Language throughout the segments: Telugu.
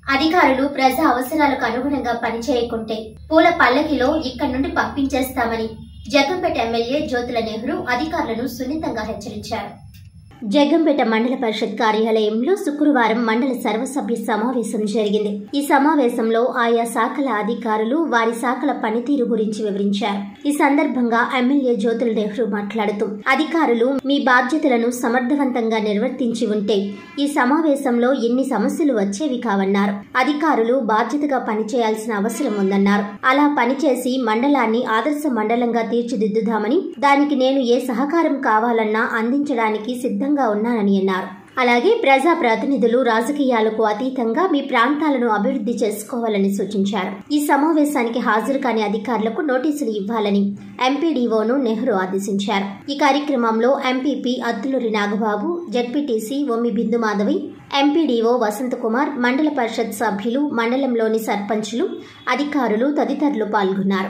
అధికారులు ప్రజా అవసరాలకు అనుగుణంగా పనిచేయకుంటే పూల పల్లకిలో ఇక్కడి నుండి పంపించేస్తామని జగ్గంపేట ఎమ్మెల్యే జ్యోతుల నెహ్రూ అధికారులను సున్నితంగా హెచ్చరించారు. జగ్గంపేట మండల పరిషత్ కార్యాలయంలో శుక్రవారం మండల సర్వసభ్య సమావేశం జరిగింది. ఈ సమావేశంలో ఆయా శాఖల అధికారులు వారి శాఖల పనితీరు గురించి వివరించారు. ఈ సందర్భంగా ఎమ్మెల్యే జ్యోతుల నెహ్రూ మాట్లాడుతూ, అధికారులు మీ బాధ్యతలను సమర్థవంతంగా నిర్వర్తించి ఉంటే ఈ సమావేశంలో ఎన్ని సమస్యలు వచ్చేవి కావన్నారు. అధికారులు బాధ్యతగా పనిచేయాల్సిన అవసరం ఉందన్నారు. అలా పనిచేసి మండలాన్ని ఆదర్శ మండలంగా తీర్చిదిద్దుదామని, దానికి నేను ఏ సహకారం కావాలన్నా అందించడానికి సిద్ధంగా ఉన్నానని అన్నారు. అలాగే ప్రజా ప్రతినిధులు రాజకీయాలకు అతీతంగా మీ ప్రాంతాలను అభివృద్ధి చేసుకోవాలని సూచించారు. ఈ సమావేశానికి హాజరు కాని అధికారులకు నోటీసులు ఇవ్వాలని ఎంపీడీఓను నెహ్రూ ఆదేశించారు. ఈ కార్యక్రమంలో MPP Atthuluri Nagababu, ZPTC Ommi Bindumadhavi, MPDO Vasanthakumar, Mandal Parishad సభ్యులు, మండలంలోని సర్పంచులు, అధికారులు తదితరులు పాల్గొన్నారు.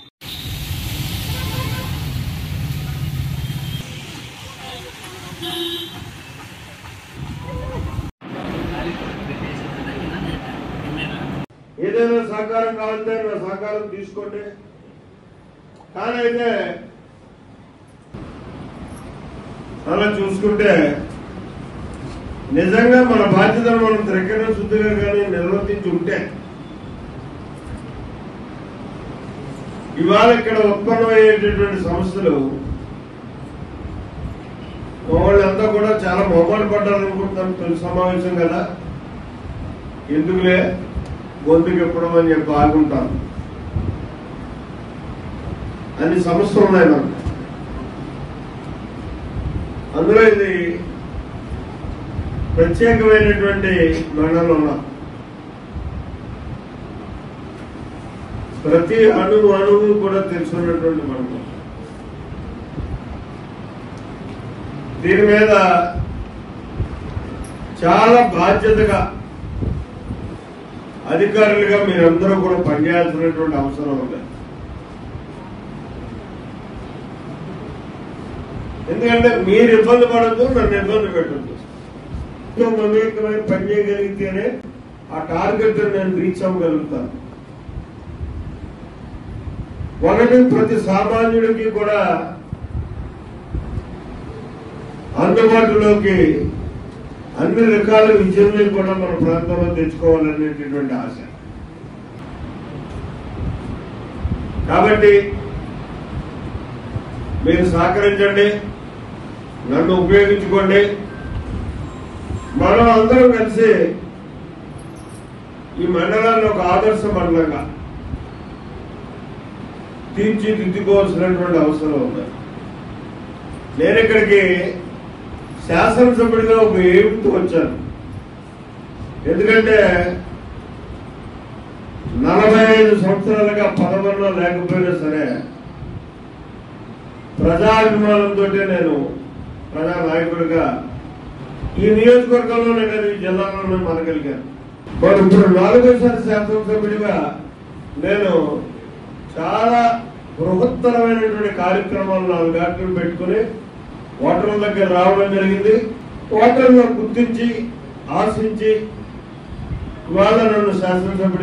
ఏదైనా సహకారం కావాలంటే నా సహకారం తీసుకోండి. కానీ అయితే అలా చూసుకుంటే నిజంగా మన బాధ్యతను మనం త్రికరణ శుద్ధిగా కానీ నిర్వర్తించి ఉంటే ఇవాళ ఇక్కడ ఉత్పన్నమయ్యేటటువంటి సమస్యలు వాళ్ళంతా కూడా చాలా మొబైల్ పడ్డారనుకుంటున్నాను. తొలి సమావేశం కదా, ఎందుకులే గొంతుకు ఎప్పడం అని చెప్పి ఆగుంటాను. అన్ని సమస్యలు ఉన్నాయి మనకు. అందులో ఇది ప్రత్యేకమైనటువంటి మండలంలో ఉన్నాం. ప్రతి అణువు కూడా తెలుసుకున్నటువంటి మండలం. దీని మీద చాలా బాధ్యతగా అధికారులుగా మీరందరూ కూడా పనిచేయాల్సినటువంటి అవసరం ఉంది. ఎందుకంటే మీరు ఇబ్బంది పడద్దు, నన్ను ఇబ్బంది పెట్టద్దు. మమేకమైన పని చేయగలిగితేనే ఆ టార్గెట్ నేను రీచ్ అవ్వగలుగుతాను. ఒకటి, ప్రతి సామాన్యుడికి కూడా అందుబాటులోకి అన్ని రకాల విద్యల్ని కూడా మన ప్రాంతంలో తెచ్చుకోవాలనేటటువంటి ఆశ. కాబట్టి మీరు సహకరించండి, నన్ను ఉపయోగించుకోండి. మనం అందరం కలిసి ఈ మండలాన్ని ఒక ఆదర్శ మండలంగా తీర్చిదిద్దుకోవాల్సినటువంటి అవసరం ఉంది. నేను ఇక్కడికి శాసనసభ్యుడిగా ఒక ఏమితో వచ్చాను. ఎందుకంటే 45 సంవత్సరాలుగా పదవుల్లో లేకపోయినా సరే ప్రజాభిమానంతో నేను ప్రజా నాయకుడిగా ఈ నియోజకవర్గంలోనే కదా, ఈ జిల్లాలోనే మనగలిగాను. మరి ఇప్పుడు 4వ శాసనసభ్యుడిగా నేను చాలా బృహత్తరమైనటువంటి కార్యక్రమాలు 4 గంటలు పెట్టుకుని ఓటర్ల దగ్గర రావడం జరిగింది. ఓటర్లను గుర్తించి ఆశించి ఇవాళ నన్ను శాసనసభ్యుడు